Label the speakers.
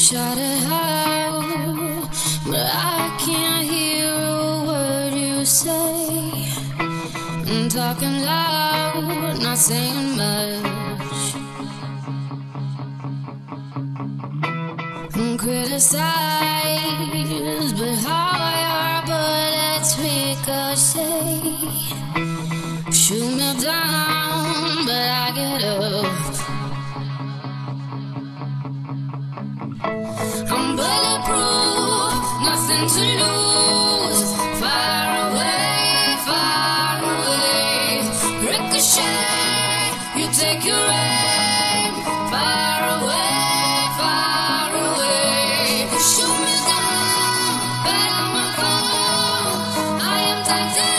Speaker 1: shout it out, but I can't hear a word you say. I'm talking loud, not saying much. I'm criticized, but how your bullets ricochet. Shoot me down, but I get up. I'm bulletproof, nothing to lose. Far away, ricochet. You take your aim. Far away. Shoot me down, but I'm a fool. I am Titan.